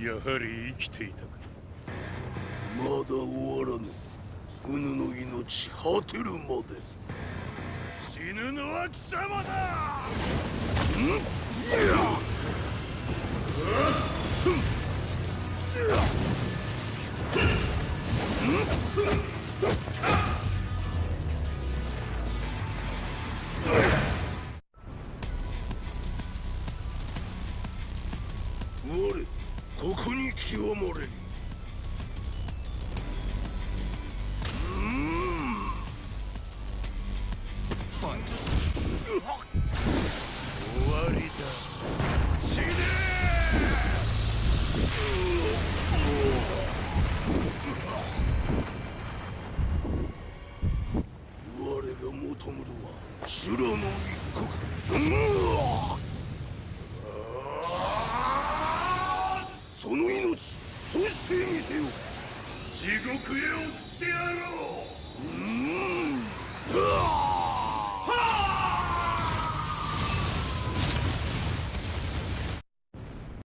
やはり生きていたか。 まだ終わらぬ。うぬの命果てるまで。 死ぬのは貴様だ。 我ここに極まれり。 ファイト。終わりだ。死ね我が求むるは修羅の一刻。